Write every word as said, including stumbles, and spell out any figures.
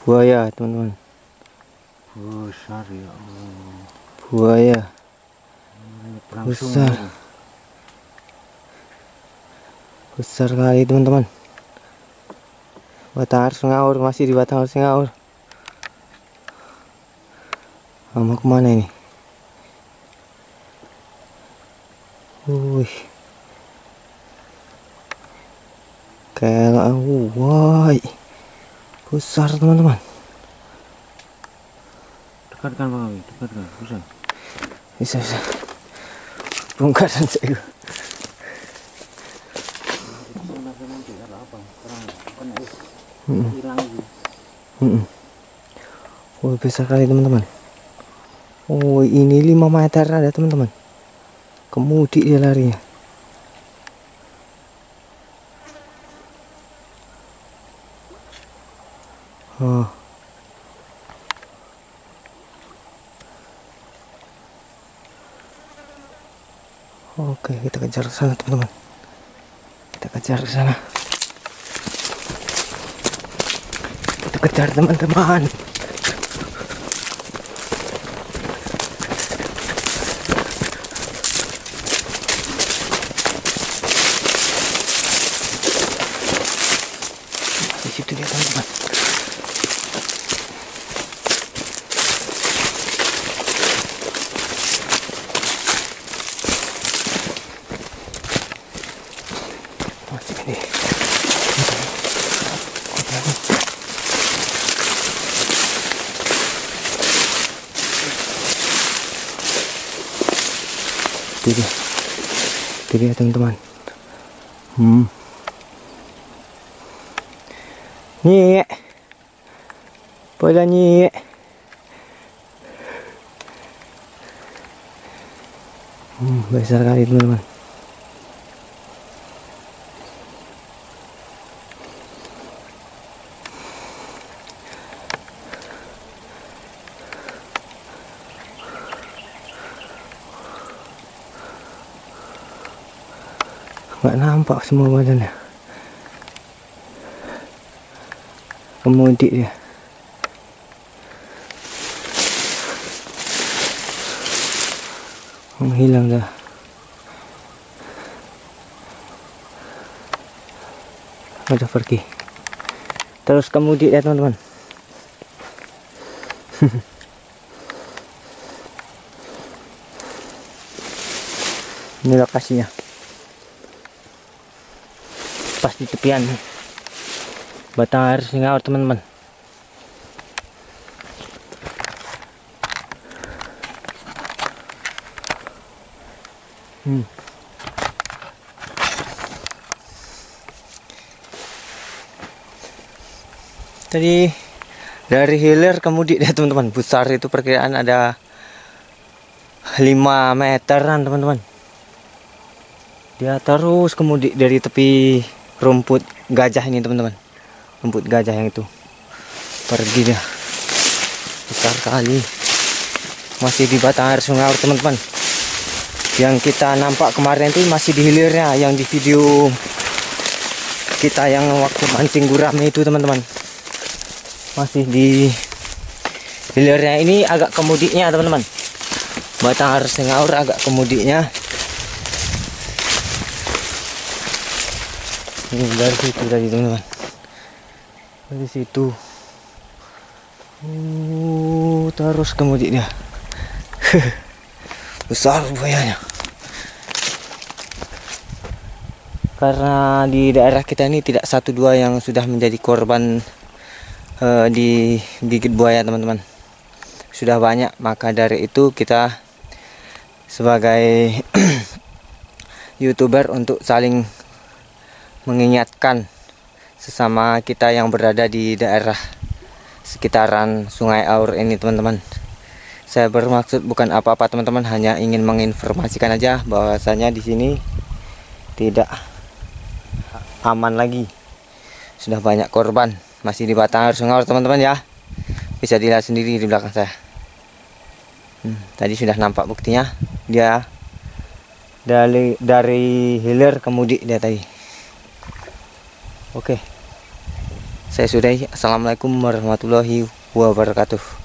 Buaya teman-teman, besar ya Allah. buaya Langsung besar, besar kali teman-teman. Batang harus ngaur, masih di batang harus ngaur. Ah, mau kemana ini? Wih, kayak wah, besar teman-teman. Dekatkan Bang Awi, dekatkan, bisa. Bisa bisa. Bongkaran saya. Hmm. Hmm. Oh, besar kali teman-teman. Oh, ini lima meter ada teman-teman. Kemudi dia larinya. Oh. Oke, kita kejar ke sana teman-teman. Kita kejar ke sana. Kita kejar teman-teman. Di situ dia teman-teman. Masih ini. Itu dia. Itu dia teman-teman. Hmm. Nyek. Bola nyek. Hmm, besar kali teman-teman. Nggak nampak semua badannya. Kemudi dia. Menghilang dah. Udah pergi. Terus kemudi dia teman-teman. Ini lokasinya. Pas di tepian batang air Singaur teman-teman. Hmm. Tadi dari hilir kemudian ya teman-teman, besar itu perkiraan ada lima meteran teman-teman. Dia terus kemudian dari tepi rumput gajah ini teman-teman. Rumput gajah yang itu pergi dia. Besar kali. Masih di batang air Sungai teman-teman. Yang kita nampak kemarin itu masih di hilirnya, yang di video kita yang waktu mancing gurame itu teman-teman. Masih di hilirnya, ini agak kemudinya teman-teman. Batang air Singaur agak kemudinya. Ini dari situ tadi teman-teman. Dari situ. Uh, terus kemudian dia. Besar buayanya. Karena di daerah kita ini tidak satu dua yang sudah menjadi korban uh, digigit buaya teman-teman. Sudah banyak, maka dari itu kita sebagai YouTuber untuk saling mengingatkan sesama kita yang berada di daerah sekitaran Sungai Aur ini teman-teman. Saya bermaksud bukan apa-apa teman-teman, hanya ingin menginformasikan aja bahwasanya di sini tidak aman lagi. Sudah banyak korban masih di batang air Sungai Aur teman-teman ya. Bisa dilihat sendiri di belakang saya. Hmm, tadi sudah nampak buktinya, dia dari dari hilir kemudi dia tadi. Oke, Saya sudahi. Assalamualaikum warahmatullahi wabarakatuh.